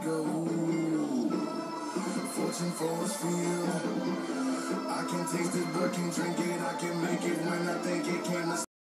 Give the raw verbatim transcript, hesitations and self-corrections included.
go. Fortune for us feel. I can taste it, but can't drink it. I can make it when I think it came to